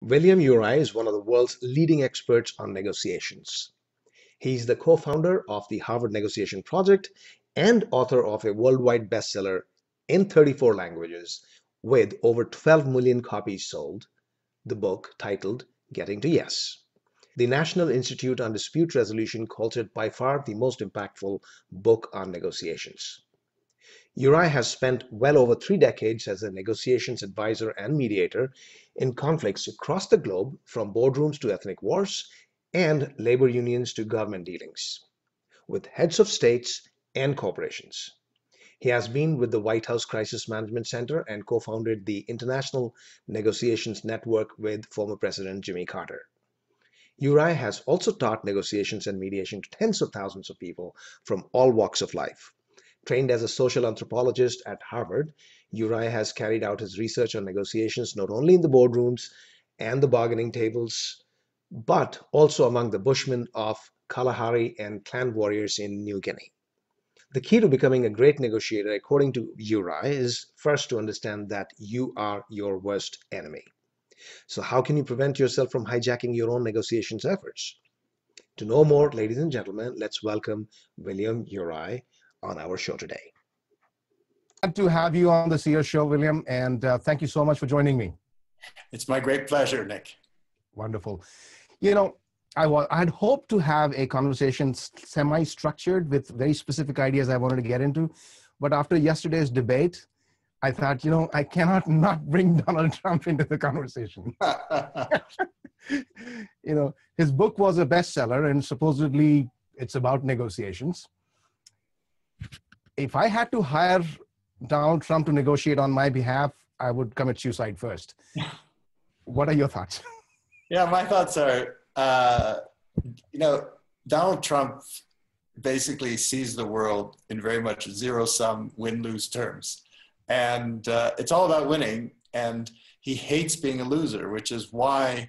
William Uri is one of the world's leading experts on negotiations. He's the co-founder of the Harvard Negotiation Project and author of a worldwide bestseller in 34 languages with over 12 million copies sold, the book titled Getting to Yes. The National Institute on Dispute Resolution calls it by far the most impactful book on negotiations. Uri has spent well over 3 decades as a negotiations advisor and mediator in conflicts across the globe, from boardrooms to ethnic wars and labor unions to government dealings, with heads of states and corporations. He has been with the White House Crisis Management Center and co-founded the International Negotiations Network with former President Jimmy Carter. Uri has also taught negotiations and mediation to tens of thousands of people from all walks of life. Trained as a social anthropologist at Harvard, Uri has carried out his research on negotiations not only in the boardrooms and the bargaining tables, but also among the Bushmen of Kalahari and clan warriors in New Guinea. The key to becoming a great negotiator, according to Uri, is first to understand that you are your worst enemy. So how can you prevent yourself from hijacking your own negotiations efforts? To know more, ladies and gentlemen, let's welcome William Uri on our show today. Glad to have you on the CEO show, William, and thank you so much for joining me. It's my great pleasure, Nick. Wonderful. You know, I'd hoped to have a conversation semi-structured with very specific ideas I wanted to get into, but after yesterday's debate, I thought, I cannot not bring Donald Trump into the conversation. His book was a bestseller, and supposedly it's about negotiations. If I had to hire Donald Trump to negotiate on my behalf, I would commit suicide first. What are your thoughts? Yeah, my thoughts are, Donald Trump basically sees the world in very much zero-sum win-lose terms. And it's all about winning, and he hates being a loser, which is why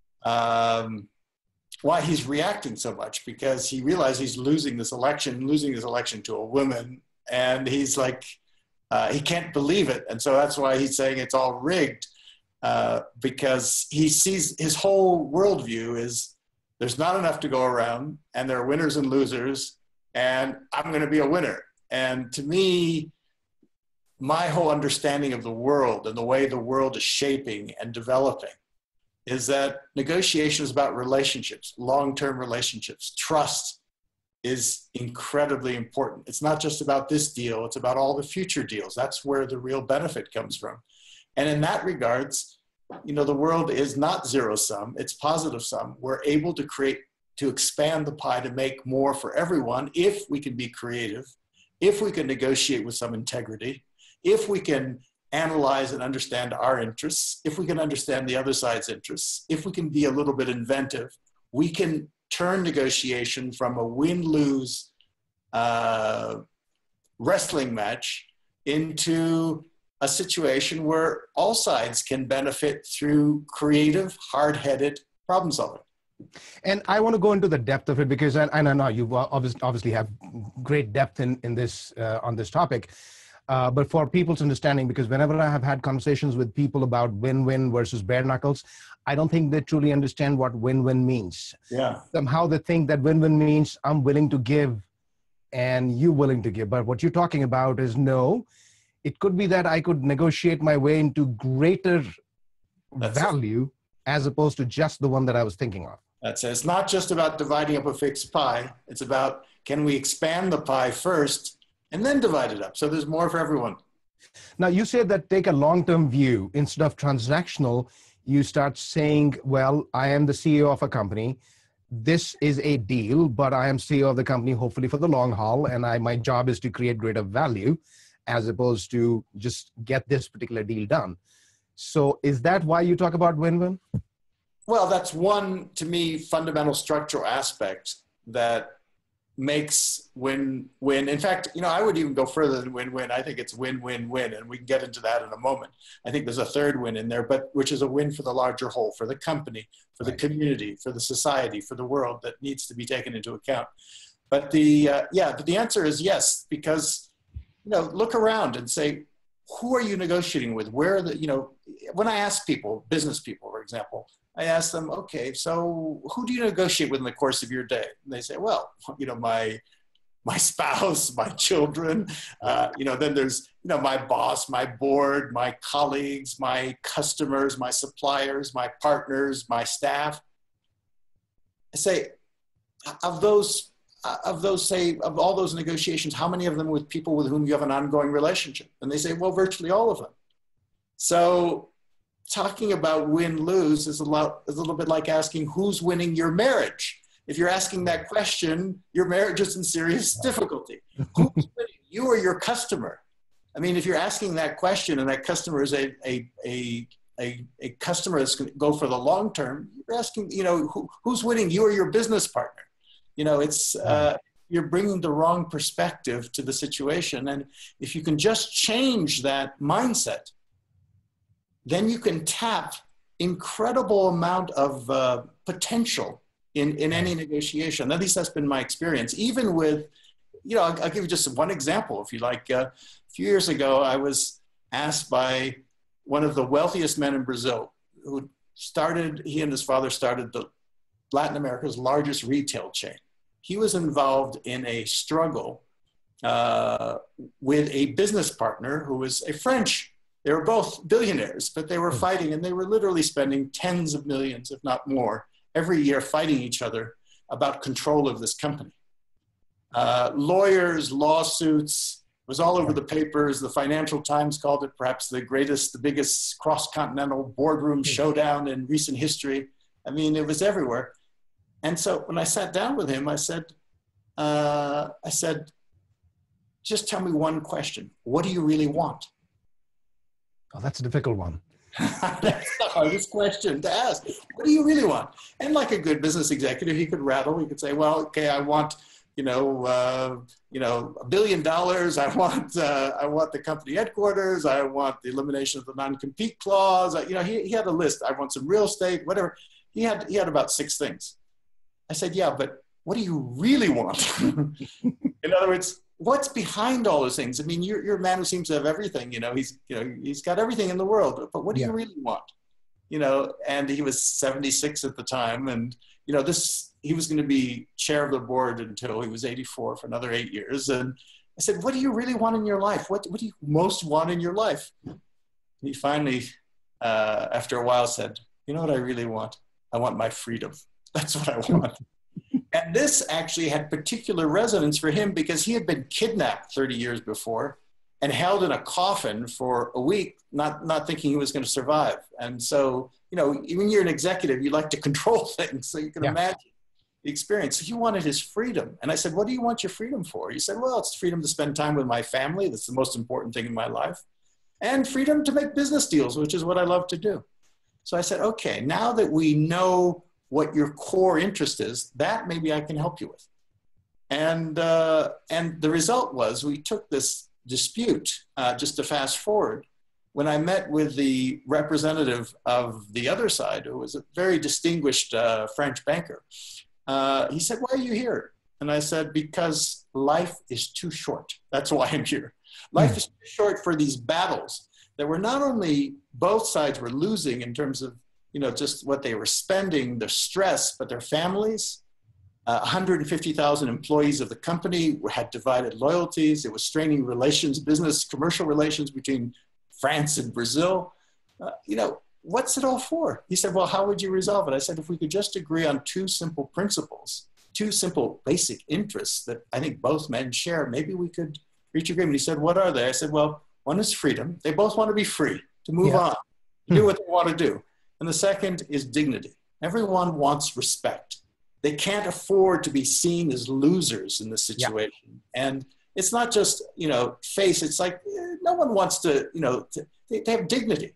he's reacting so much, because he realizes he's losing this election to a woman, and he's like, he can't believe it. And so that's why he's saying it's all rigged, because he sees his whole worldview is there's not enough to go around, and there are winners and losers, and I'm going to be a winner. And to me, my whole understanding of the world and the way the world is shaping and developing is that negotiation is about relationships, long-term relationships. Trust is incredibly important. It's not just about this deal, it's about all the future deals. That's where the real benefit comes from. And in that regards, the world is not zero-sum, it's positive-sum. We're able to expand the pie to make more for everyone if we can be creative, if we can negotiate with some integrity, if we can analyze and understand our interests, if we can understand the other side's interests, if we can be a little bit inventive, we can turn negotiation from a win-lose wrestling match into a situation where all sides can benefit through creative, hard-headed problem solving. And I want to go into the depth of it, because I know you obviously have great depth in this on this topic. But for people's understanding, because whenever I have had conversations with people about win-win versus bare knuckles, I don't think they truly understand what win-win means. Yeah. Somehow they think that win-win means I'm willing to give and you willing to give. But what you're talking about is no, it could be that I could negotiate my way into greater value as opposed to just the one that I was thinking of. That's it. It's not just about dividing up a fixed pie. It's about, can we expand the pie first and then divide it up so there's more for everyone. Now, you said that take a long-term view instead of transactional. You start saying, well, I am the CEO of a company. This is a deal, but I am CEO of the company, hopefully for the long haul. And my job is to create greater value as opposed to just get this particular deal done. So is that why you talk about win-win? Well, that's one, to me, fundamental structural aspect that makes win-win. In fact, I would even go further than win-win. I think it's win-win-win, and we can get into that in a moment. I think there's a third win in there, but which is a win for the larger whole, for the company, for the community, for the society, for the world, that needs to be taken into account. But the answer is yes, because look around and say, who are you negotiating with? Where are the, when I ask people, business people, for example, I ask them, okay, so who do you negotiate with in the course of your day? And they say, well, my spouse, my children, then there's, my boss, my board, my colleagues, my customers, my suppliers, my partners, my staff. I say, of all those negotiations, how many of them with people with whom you have an ongoing relationship? And they say, well, virtually all of them. So talking about win-lose is a little bit like asking who's winning your marriage. If you're asking that question, your marriage is in serious difficulty. Who's winning, you or your customer? I mean, if you're asking that question and that customer is a customer that's going to go for the long term, you're asking, who's winning, you or your business partner? You're bringing the wrong perspective to the situation. And if you can just change that mindset, then you can tap incredible amount of potential in any negotiation. At least that's been my experience. Even with, I'll give you just one example, if you like. A few years ago, I was asked by one of the wealthiest men in Brazil, he and his father started Latin America's largest retail chain. He was involved in a struggle with a business partner who was a French. They were both billionaires, but they were fighting, and they were literally spending tens of millions, if not more, every year fighting each other about control of this company. Lawyers, lawsuits, it was all over the papers. The Financial Times called it perhaps the biggest cross-continental boardroom showdown in recent history. I mean, it was everywhere. And so when I sat down with him, I said, just tell me one question. What do you really want? Oh, that's a difficult one. That's the hardest question to ask. What do you really want? And like a good business executive, he could say, well, okay, I want, $1 billion. I want the company headquarters. I want the elimination of the non-compete clause. He had a list. I want some real estate, whatever. He had about 6 things. I said, yeah, but what do you really want? In other words, what's behind all those things? I mean, you're a man who seems to have everything, he's got everything in the world, but what do you really want? And he was 76 at the time. And, he was going to be chair of the board until he was 84 for another 8 years. And I said, what do you really want in your life? What do you most want in your life? And he finally, after a while said, you know what I really want? I want my freedom. That's what I want. And this actually had particular resonance for him because he had been kidnapped 30 years before and held in a coffin for a week, not thinking he was going to survive. And so, when you're an executive, you like to control things. So you can imagine the experience. So he wanted his freedom. And I said, what do you want your freedom for? He said, well, it's freedom to spend time with my family. That's the most important thing in my life. And freedom to make business deals, which is what I love to do. So I said, okay, now that we know what your core interest is, that maybe I can help you with. And the result was we took this dispute, just to fast forward, when I met with the representative of the other side, who was a very distinguished French banker. He said, why are you here? And I said, because life is too short. That's why I'm here. Life is too short for these battles that were not only both sides were losing in terms of just what they were spending, their stress, but their families. 150,000 employees of the company had divided loyalties. It was straining relations, business, commercial relations between France and Brazil. What's it all for? He said, well, how would you resolve it? I said, if we could just agree on 2 simple principles, 2 simple basic interests that I think both men share, maybe we could reach agreement. He said, what are they? I said, well, one is freedom. They both want to be free, to move on, to do what they want to do. And the second is dignity. Everyone wants respect. They can't afford to be seen as losers in this situation. And it's not just, face. It's like no one wants to, they have dignity.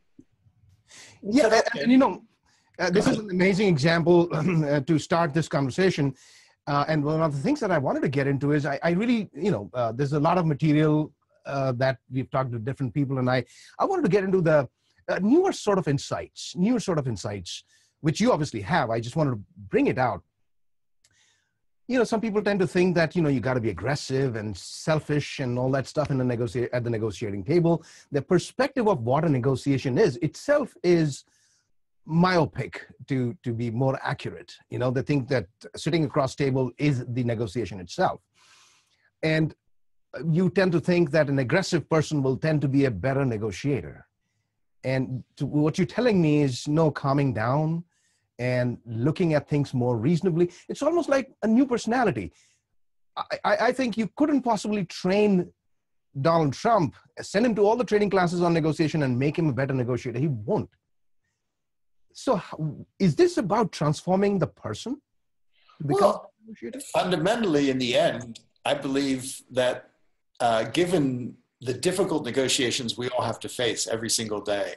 Yeah, and this is an amazing example to start this conversation. And one of the things that I wanted to get into is I really, there's a lot of material that we've talked to different people, and I wanted to get into the newer sort of insights, which you obviously have. I just wanted to bring it out. some people tend to think that, you got to be aggressive and selfish and all that stuff at the negotiating table. The perspective of what a negotiation is itself is myopic, to be more accurate. They think that sitting across table is the negotiation itself. And you tend to think that an aggressive person will tend to be a better negotiator. And what you're telling me is, no, calming down and looking at things more reasonably. It's almost like a new personality. I think you couldn't possibly train Donald Trump, send him to all the training classes on negotiation and make him a better negotiator. He won't. So is this about transforming the person to become a negotiator? Fundamentally, in the end, I believe that given the difficult negotiations we all have to face every single day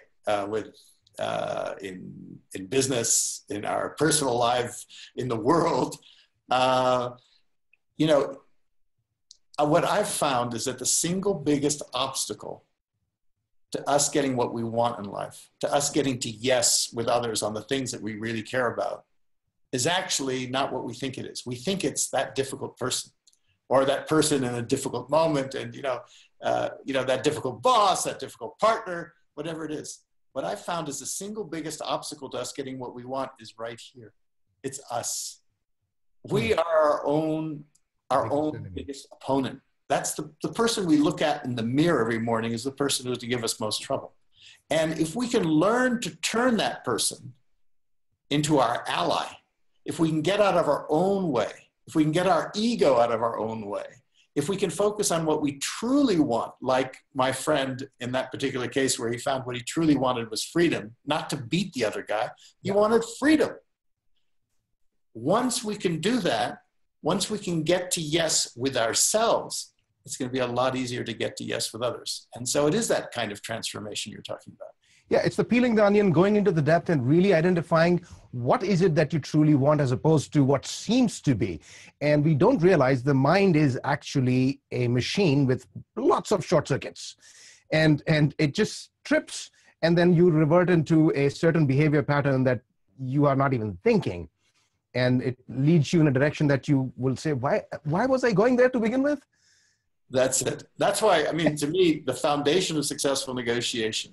in business, in our personal life, in the world, what I've found is that the single biggest obstacle to us getting what we want in life, to us getting to yes with others on the things that we really care about, is actually not what we think it is. We think it's that difficult person, or that person in a difficult moment, and that difficult boss, that difficult partner, whatever it is. What I found is the single biggest obstacle to us getting what we want is right here. It's us. We are our own biggest opponent. That's the person we look at in the mirror every morning is the person who's to give us most trouble. And if we can learn to turn that person into our ally, if we can get out of our own way, if we can get our ego out of our own way, if we can focus on what we truly want, like my friend in that particular case where he found what he truly wanted was freedom, not to beat the other guy, he wanted freedom. Once we can do that, once we can get to yes with ourselves, it's going to be a lot easier to get to yes with others. And so it is that kind of transformation you're talking about. Yeah, it's the peeling the onion, going into the depth and really identifying what is it that you truly want as opposed to what seems to be. And we don't realize the mind is actually a machine with lots of short circuits. And it just trips, and then you revert into a certain behavior pattern that you are not even thinking. And it leads you in a direction that you will say, why was I going there to begin with? That's it. That's why, I mean, to me, the foundation of successful negotiation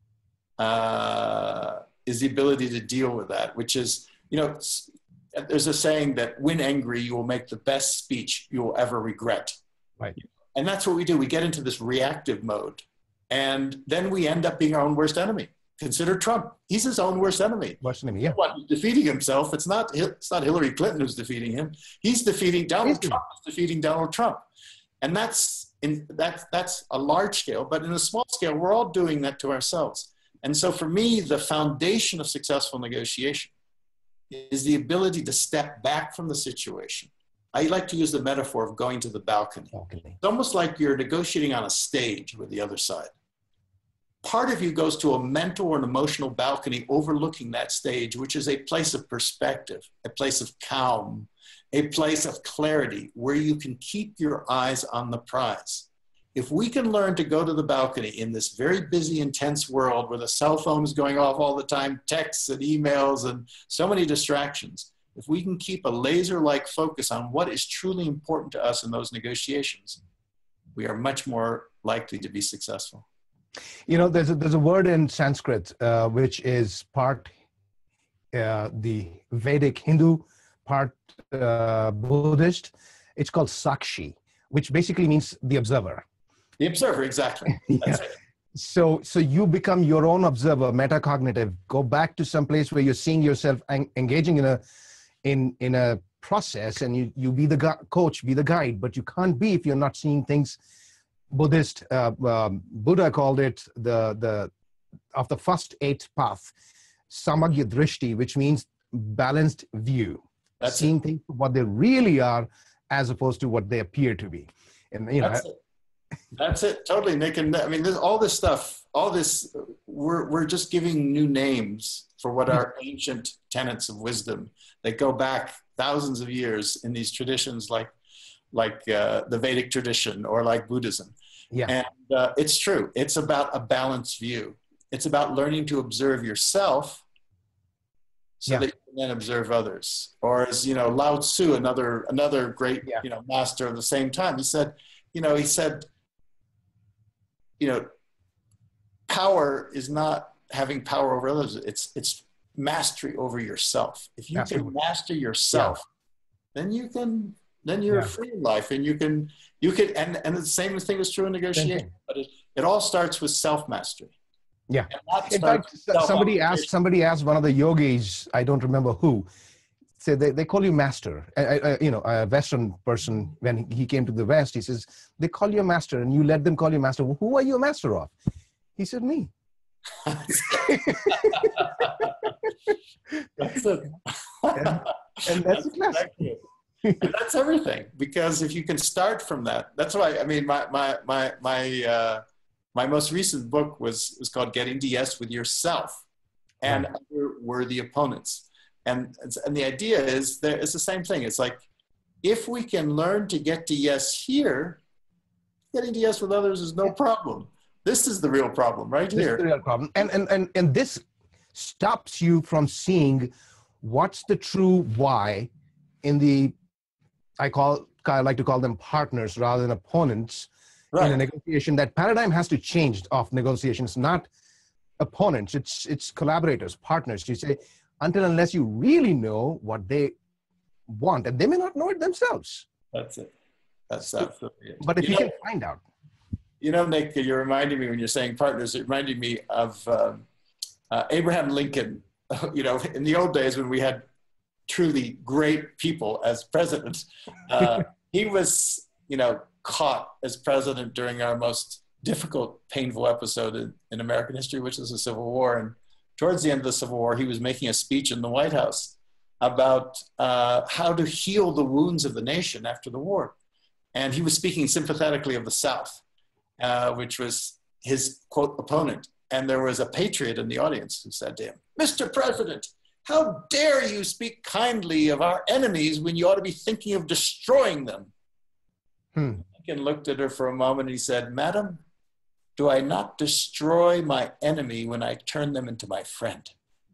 is the ability to deal with that, which is, there's a saying that when angry, you will make the best speech you will ever regret. Right. And that's what we do. We get into this reactive mode, and then we end up being our own worst enemy. Consider Trump. He's his own worst enemy. Worst enemy, yeah. He's defeating himself. It's not Hillary Clinton who's defeating him. He's defeating Donald Trump. Is defeating Donald Trump. And that's a large scale, but in a small scale, we're all doing that to ourselves. And so for me, the foundation of successful negotiation is the ability to step back from the situation. I like to use the metaphor of going to the balcony. It's almost like you're negotiating on a stage with the other side. Part of you goes to a mental or an emotional balcony overlooking that stage, which is a place of perspective, a place of calm, a place of clarity where you can keep your eyes on the prize. If we can learn to go to the balcony in this very busy, intense world where the cell phone is going off all the time, texts and emails and so many distractions, if we can keep a laser-like focus on what is truly important to us in those negotiations, we are much more likely to be successful. There's a word in Sanskrit, which is part the Vedic Hindu, part Buddhist. It's called Sakshi, which basically means the observer. The observer, exactly. That's it. So you become your own observer, metacognitive. Go back to some place where you're seeing yourself engaging in a process, and you be the coach, be the guide. But you can't be if you're not seeing things. Buddhist Buddha called it the first 8 path, samagya drishti, which means balanced view. That's seeing things for what they really are, as opposed to what they appear to be. And That's it, totally, Nick. And I mean, all this stuff, we're just giving new names for what are ancient tenets of wisdom that go back thousands of years in these traditions, like the Vedic tradition or like Buddhism. Yeah. And it's true. It's about a balanced view. It's about learning to observe yourself so Yeah. that you can then observe others. Or as, Lao Tzu, another great, Yeah. master of the same time, he said, power is not having power over others. It's mastery over yourself. If you Mastery can over- master Yeah. yourself, then you're Yeah. free in life, and you can, and the same thing is true in Same negotiation, thing. but it all starts with self-mastery. Yeah. And that In starts fact, with somebody asked one of the yogis, I don't remember who, said they call you master. A Western person, when he came to the West, he says, they call you a master and you let them call you master. Well, who are you a master of? He said, me. That's it. And that's a classic. exactly it. And that's everything. Because if you can start from that, that's why, I mean, my most recent book was called Getting to Yes with Yourself and Right. Other Worthy Opponents. And the idea is that it's the same thing. It's like, if we can learn to get to yes here, getting to yes with others is no problem. This is the real problem right This is here. the real problem. And this stops you from seeing what's the true why in the, I like to call them partners rather than opponents in a Right. negotiation. That paradigm has to change of negotiations, not opponents. It's collaborators, partners. You say, until unless you really know what they want, and they may not know it themselves. That's it. That's absolutely it. But if you can find out. Nick, you're reminding me when you're saying partners, it reminded me of Abraham Lincoln. In the old days when we had truly great people as president, he was, caught as president during our most difficult, painful episode in American history, which is the Civil War. And towards the end of the Civil War, he was making a speech in the White House about how to heal the wounds of the nation after the war. And he was speaking sympathetically of the South, which was his, quote, opponent. And there was a patriot in the audience who said to him, "Mr. President, how dare you speak kindly of our enemies when you ought to be thinking of destroying them?" Lincoln looked at her for a moment and he said, "Madam, do I not destroy my enemy when I turn them into my friend?"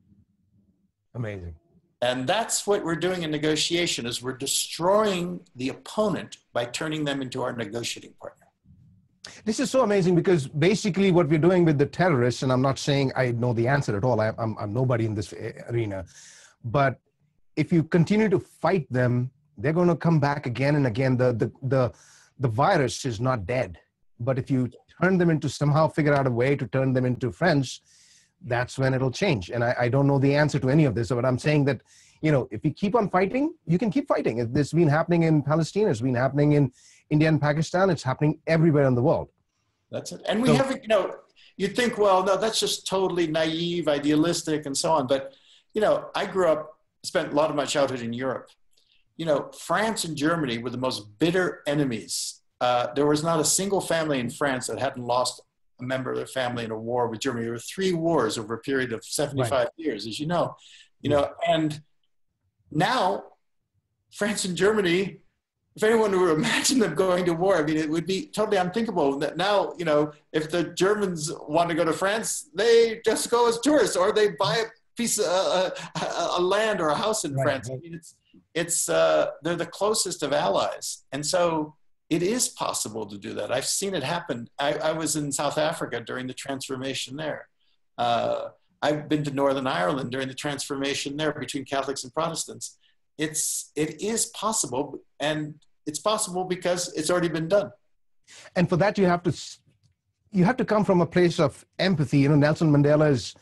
Amazing. And that's what we're doing in negotiation, is we're destroying the opponent by turning them into our negotiating partner. This is so amazing because basically what we're doing with the terrorists, and I'm not saying I know the answer at all, I'm nobody in this arena, but if you continue to fight them, they're going to come back again and again. The virus is not dead, but if you turn them into, somehow figure out a way to turn them into friends, that's when it'll change. And I don't know the answer to any of this, but I'm saying that, if you keep on fighting, you can keep fighting. This has been happening in Palestine, it's been happening in India and Pakistan, it's happening everywhere in the world. That's it. And we haven't, you'd think, well, no, that's just totally naive, idealistic, and so on. But, I grew up, spent a lot of my childhood in Europe. France and Germany were the most bitter enemies. There was not a single family in France that hadn't lost a member of their family in a war with Germany. There were 3 wars over a period of 75 years, as you know. And now France and Germany, if anyone were to imagine them going to war, I mean, it would be totally unthinkable. That now, if the Germans want to go to France, they just go as tourists, or they buy a piece of a land or a house in France. I mean, they're the closest of allies, and so it is possible to do that. I've seen it happen. I was in South Africa during the transformation there. I've been to Northern Ireland during the transformation there between Catholics and Protestants. It is possible, and it's possible because it's already been done. And for that, you have to come from a place of empathy. Nelson Mandela's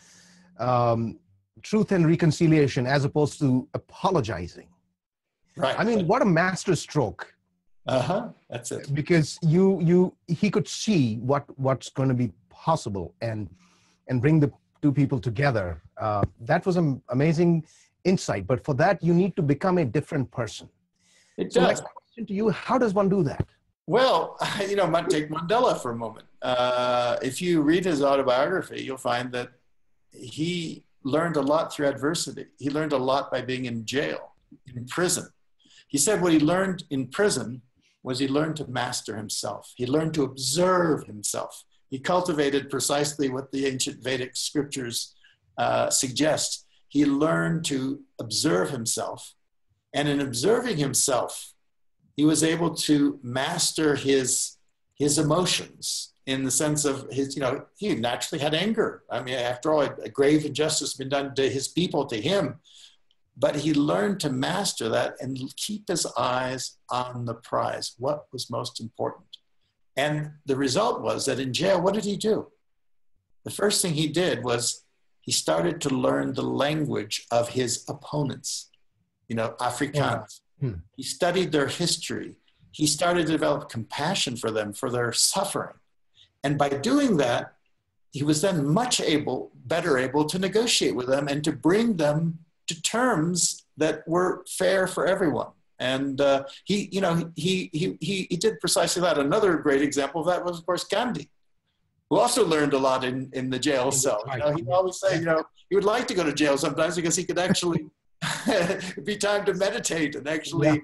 truth and reconciliation, as opposed to apologizing. Right. I mean, what a master stroke. That's it. Because he could see what's going to be possible and bring the 2 people together. That was an amazing insight. But for that, you need to become a different person. It So does. my question to you, how does one do that? Well, take Mandela for a moment. If you read his autobiography, you'll find that he learned a lot through adversity. He learned a lot by being in jail, in prison. He said what he learned in prison was he learned to master himself. He learned to observe himself. He cultivated precisely what the ancient Vedic scriptures suggest. he learned to observe himself. And in observing himself, he was able to master his emotions in the sense of his, he naturally had anger. I mean, after all, a grave injustice been done to his people, to him. But he learned to master that and keep his eyes on the prize, what was most important. And the result was that in jail, what did he do? The first thing he did was he started to learn the language of his opponents, Afrikaans. He studied their history. He started to develop compassion for them, for their suffering. And by doing that, he was then better able to negotiate with them and to bring them to terms that were fair for everyone. And he did precisely that. Another great example of that was, of course, Gandhi, who also learned a lot in the jail cell. He'd always say, he would like to go to jail sometimes because he could actually be time to meditate and actually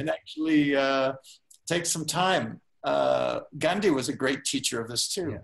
take some time. Gandhi was a great teacher of this too.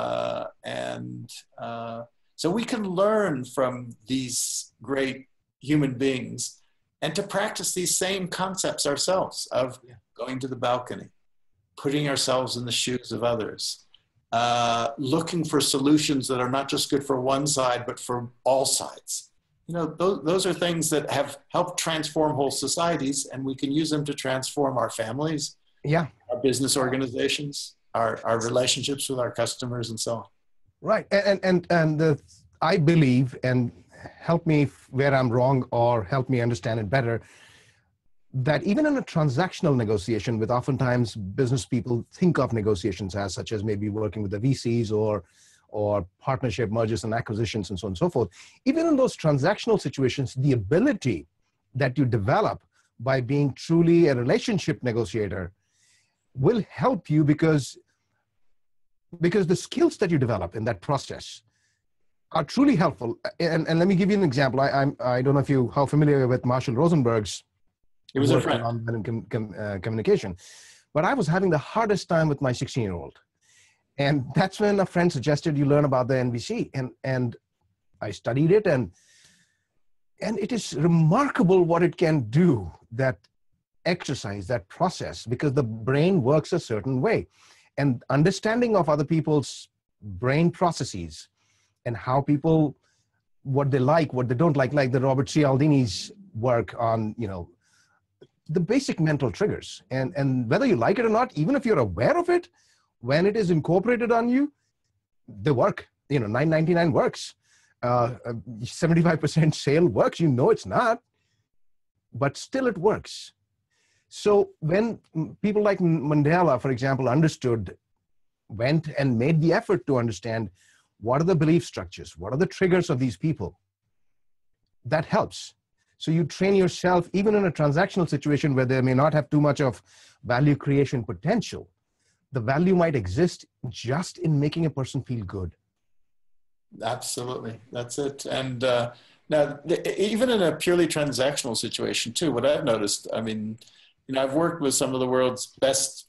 So we can learn from these great human beings and to practice these same concepts ourselves of going to the balcony, putting ourselves in the shoes of others, looking for solutions that are not just good for one side, but for all sides. Those are things that have helped transform whole societies, and we can use them to transform our families, our business organizations, our relationships with our customers, and so on. Right. And I believe, and help me where I'm wrong or help me understand it better, that even in a transactional negotiation, with oftentimes business people think of negotiations as such as maybe working with the VCs or partnership mergers and acquisitions and so on and so forth. Even in those transactional situations, the ability that you develop by being truly a relationship negotiator will help you because the skills that you develop in that process are truly helpful. And let me give you an example. I don't know how familiar with Marshall Rosenberg's He was a friend. Communication, but I was having the hardest time with my 16-year-old. And that's when a friend suggested you learn about the NVC, and I studied it, and it is remarkable what it can do, that exercise, that process, because the brain works a certain way. And understanding of other people's brain processes and how people, what they like, what they don't like the Robert Cialdini's work on, the basic mental triggers. And whether you like it or not, even if you're aware of it, when it is incorporated on you, they work. 999 works. 75% sale works. It's not, but still it works. So when people like Mandela, for example, went and made the effort to understand what are the belief structures, what are the triggers of these people, that helps. So you train yourself, even in a transactional situation where they may not have too much of value creation potential, the value might exist just in making a person feel good. Absolutely. That's it. And now, even in a purely transactional situation too, what I've noticed, I've worked with some of the world's best,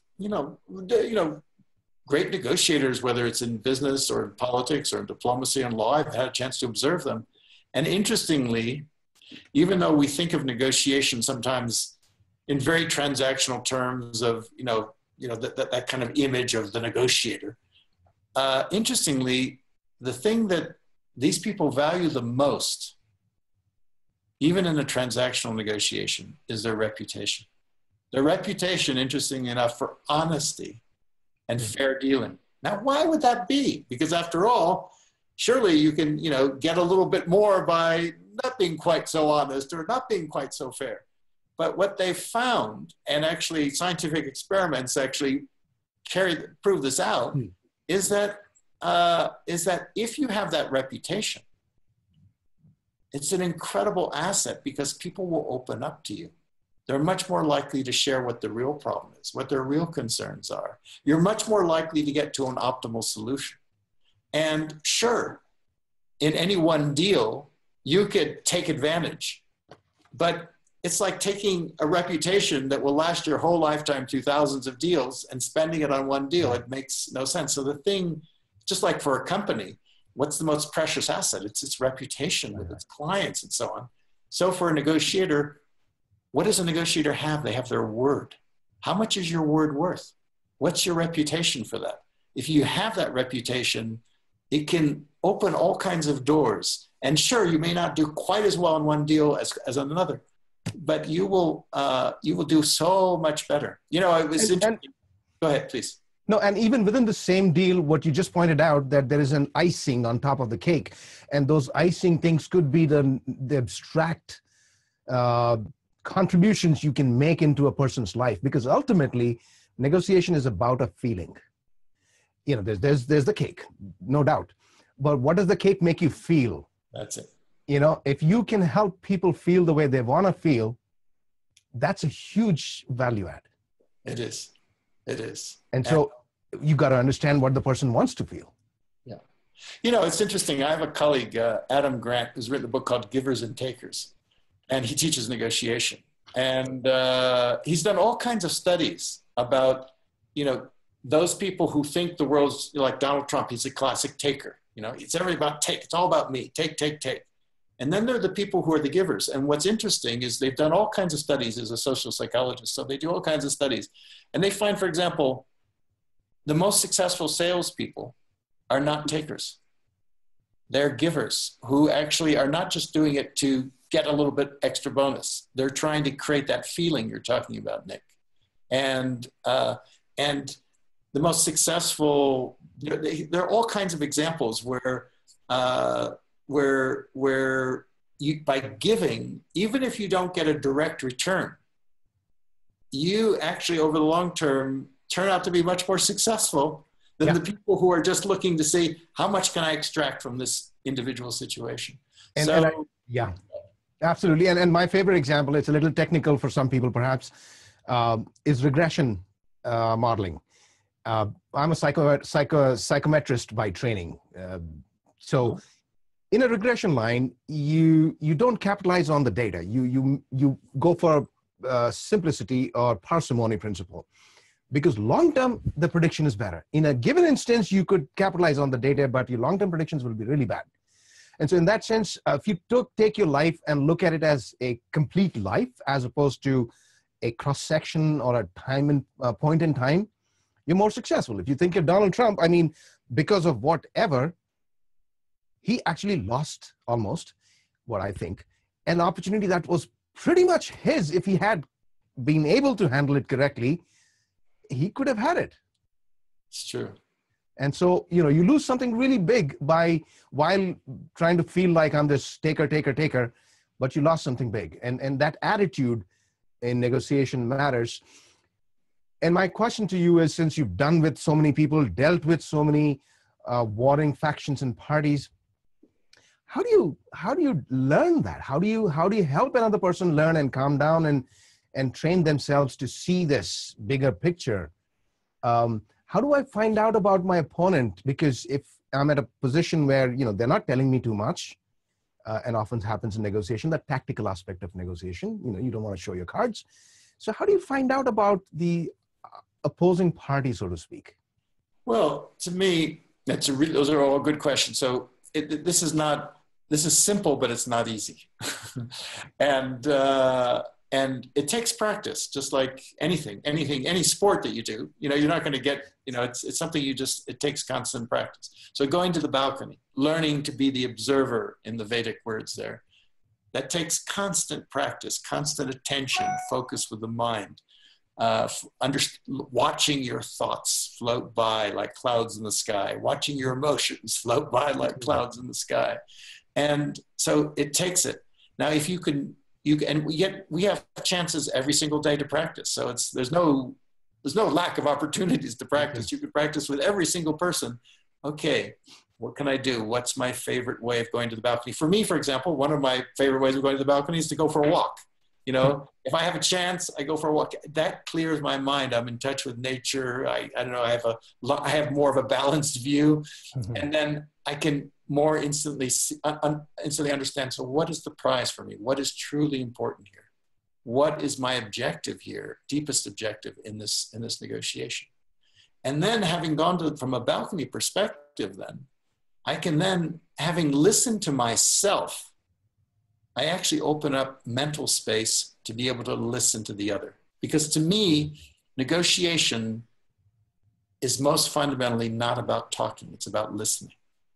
great negotiators, whether it's in business or in politics or in diplomacy and law. I've had a chance to observe them. And interestingly, even though we think of negotiation sometimes in very transactional terms of, that kind of image of the negotiator, interestingly, the thing that these people value the most, even in a transactional negotiation, is their reputation. Their reputation, interestingly enough, for honesty and fair dealing. Now, why would that be? Because after all, surely you can, get a little bit more by not being quite so honest or not being quite so fair. But what they found, and actually scientific experiments actually prove this out, is that if you have that reputation, it's an incredible asset because people will open up to you. They're much more likely to share what the real problem is, what their real concerns are. You're much more likely to get to an optimal solution. And sure, in any one deal, you could take advantage, but it's like taking a reputation that will last your whole lifetime through thousands of deals and spending it on one deal. It makes no sense. So the thing, just like for a company, what's the most precious asset? It's its reputation with its clients and so on. So for a negotiator, what does a negotiator have? They have their word. How much is your word worth? What's your reputation for that? If you have that reputation, it can open all kinds of doors. And sure, you may not do quite as well in one deal as on another, but you will do so much better. You know, it was interesting. Go ahead, please. No, and even within the same deal, what you just pointed out, that there is an icing on top of the cake. And those icing things could be the abstract contributions you can make into a person's life. Because ultimately, negotiation is about a feeling. You know, there's the cake, no doubt. But what does the cake make you feel? That's it. You know, if you can help people feel the way they want to feel, that's a huge value add. It is. It is. And so you got to understand what the person wants to feel. Yeah. You know, it's interesting. I have a colleague, Adam Grant, who's written a book called Givers and Takers, and he teaches negotiation. And he's done all kinds of studies about, you know, those people who think the world's like Donald Trump. He's a classic taker. You know, it's everything about take. It's all about me. Take, take, take. And then there are the people who are the givers. And what's interesting is they've done all kinds of studies as a social psychologist. So they do all kinds of studies. And they find, for example, the most successful salespeople are not takers. They're givers who actually are not just doing it to get a little bit extra bonus. They're trying to create that feeling you're talking about, Nick. And the most successful, there are all kinds of examples where you, by giving, even if you don't get a direct return, you actually over the long term turn out to be much more successful than the people who are just looking to see how much can I extract from this individual situation. Yeah, absolutely. And my favorite example, it's a little technical for some people perhaps, is regression modeling. I'm a psychometrist by training. So in a regression line, you don't capitalize on the data. You go for simplicity or parsimony principle, because long-term, the prediction is better. In a given instance, you could capitalize on the data, but your long-term predictions will be really bad. And so in that sense, if you take your life and look at it as a complete life, as opposed to a cross-section or a point in time, you're more successful. If you think of Donald Trump, I mean, because of whatever, he actually lost almost, what I think, an opportunity that was pretty much his. If he had been able to handle it correctly, he could have had it. It's true. And so, you know, you lose something really big while trying to feel like I'm this taker, but you lost something big. And that attitude in negotiation matters. And my question to you is, since you've done with so many people, dealt with so many warring factions and parties, how do you learn that? How do you help another person learn and calm down and train themselves to see this bigger picture? How do I find out about my opponent? Because if I'm at a position where, you know, they're not telling me too much, and often happens in negotiation, the tactical aspect of negotiation, you know, you don't want to show your cards. So how do you find out about the opposing party, so to speak? Well, to me, those are all good questions. So this is simple, but it's not easy. And it takes practice, just like anything, any sport that you do. You know, you're not going to get, you know, it's something it takes constant practice. So going to the balcony, learning to be the observer in the Vedic words there, that takes constant practice, constant attention, focus with the mind, watching your thoughts float by like clouds in the sky, watching your emotions float by like clouds in the sky. And so it takes it. Now, if you can, we have chances every single day to practice. So there's no lack of opportunities to practice. You can practice with every single person. Okay, what can I do? What's my favorite way of going to the balcony? For me, for example, one of my favorite ways of going to the balcony is to go for a walk. You know, if I have a chance, I go for a walk. That clears my mind. I'm in touch with nature. I don't know. I have more of a balanced view, and then I can more instantly understand. So, what is the prize for me? What is truly important here? What is my objective here? Deepest objective in this negotiation? And then, having gone from a balcony perspective, then I can then, having listened to myself, I actually open up mental space to be able to listen to the other. Because to me, negotiation is most fundamentally not about talking, it's about listening.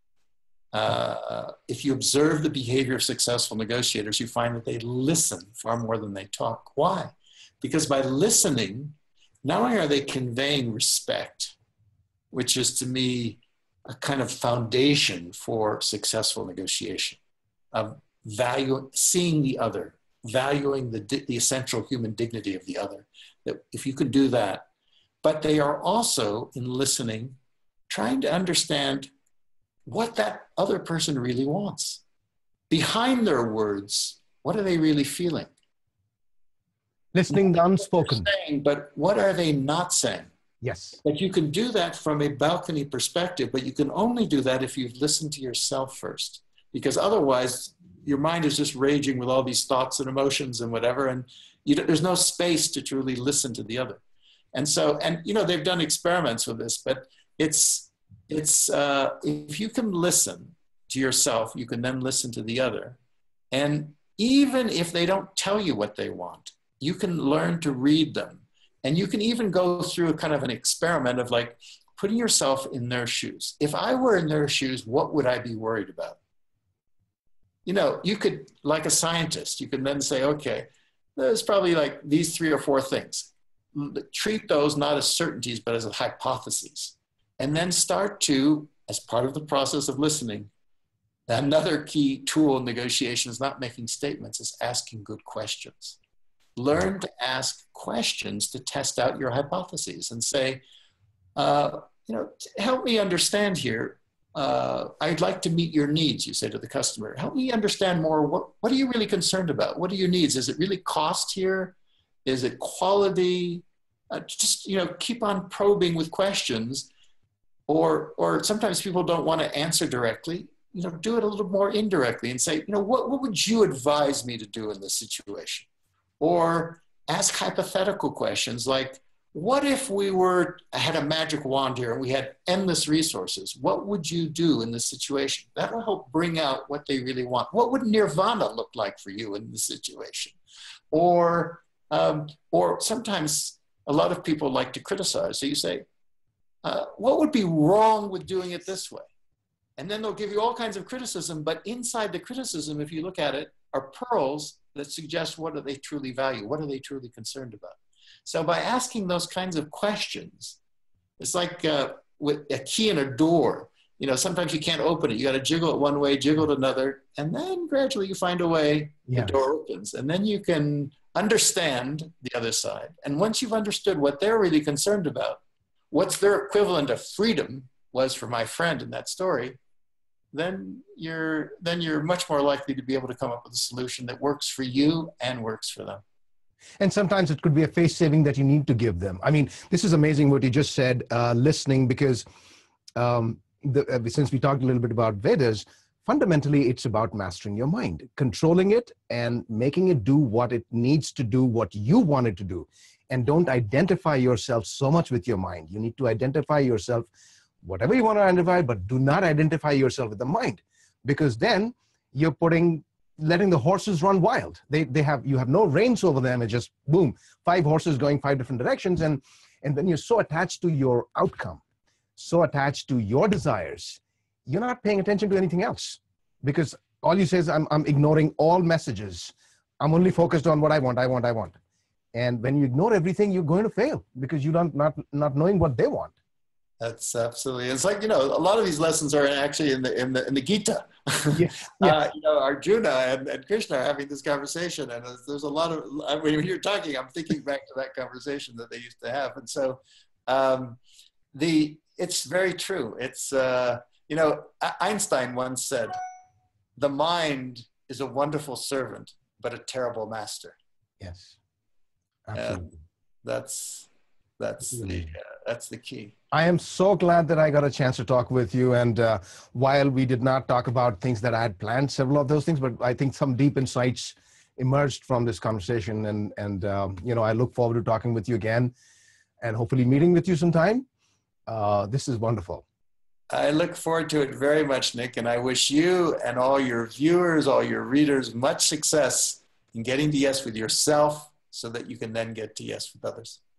If you observe the behavior of successful negotiators, you find that they listen far more than they talk. Why? Because by listening, not only are they conveying respect, which is to me a kind of foundation for successful negotiation, of value, seeing the other, valuing the essential human dignity of the other, that if you could do that, but they are also, in listening, trying to understand what that other person really wants. Behind their words, what are they really feeling? Listening the unspoken. Saying, but what are they not saying? Yes. That you can do that from a balcony perspective, but you can only do that if you've listened to yourself first. Because otherwise, your mind is just raging with all these thoughts and emotions and whatever, and there's no space to truly listen to the other. And so, and you know, they've done experiments with this, but it's if you can listen to yourself, you can then listen to the other. And even if they don't tell you what they want, you can learn to read them. And you can even go through a kind of an experiment of like putting yourself in their shoes. If I were in their shoes, what would I be worried about? You know, you could, like a scientist, you can then say, okay, there's probably like these 3 or 4 things. Treat those not as certainties, but as hypotheses. And then start to, as part of the process of listening, another key tool in negotiation is not making statements, is asking good questions. Learn to ask questions to test out your hypotheses and say, you know, help me understand here. I'd like to meet your needs, you say to the customer. Help me understand more. What are you really concerned about? What are your needs? Is it really cost here? Is it quality? Just, you know, keep on probing with questions. Or sometimes people don't want to answer directly. You know, do it a little more indirectly and say, you know, what would you advise me to do in this situation? Or ask hypothetical questions like, what if we had a magic wand here and we had endless resources? What would you do in this situation? That will help bring out what they really want. What would nirvana look like for you in this situation? Or sometimes a lot of people like to criticize. So you say, what would be wrong with doing it this way? And then they'll give you all kinds of criticism, but inside the criticism, if you look at it, are pearls that suggest what do they truly value? What are they truly concerned about? So by asking those kinds of questions, it's like with a key in a door. You know, sometimes you can't open it. You got to jiggle it one way, jiggle it another, and then gradually you find a way, the door opens. And then you can understand the other side. And once you've understood what they're really concerned about, what's their equivalent of freedom was for my friend in that story, then you're much more likely to be able to come up with a solution that works for you and works for them. And sometimes it could be a face saving that you need to give them. I mean, this is amazing what you just said, listening, because since we talked a little bit about Vedas, fundamentally it's about mastering your mind, controlling it and making it do what it needs to do, what you want it to do. And don't identify yourself so much with your mind. You need to identify yourself, whatever you want to identify, but do not identify yourself with the mind, because then you're letting the horses run wild. You have no reins over them. It's just boom, 5 horses going 5 different directions. And then you're so attached to your outcome, so attached to your desires, you're not paying attention to anything else, because all you say is, I'm ignoring all messages. I'm only focused on what I want. And when you ignore everything, you're going to fail because you're not knowing what they want. That's absolutely. It's like, you know, a lot of these lessons are actually in the Gita. Yes. You know, Arjuna and Krishna are having this conversation, and there's a lot of. I mean, when you're talking, I'm thinking back to that conversation that they used to have, and so it's very true. It's you know, Einstein once said, "The mind is a wonderful servant, but a terrible master." Yes, absolutely. That's the key. I am so glad that I got a chance to talk with you. And while we did not talk about things that I had planned, several of those things, but I think some deep insights emerged from this conversation. And you know, I look forward to talking with you again and hopefully meeting with you sometime. This is wonderful. I look forward to it very much, Nick, and I wish you and all your viewers, all your readers, much success in getting to yes with yourself so that you can then get to yes with others.